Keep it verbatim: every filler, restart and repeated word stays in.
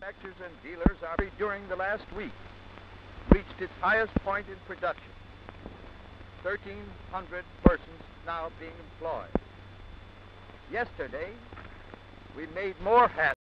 manufacturers and dealers are during the last week reached its highest point in production. thirteen hundred persons now being employed. Yesterday, we made more hats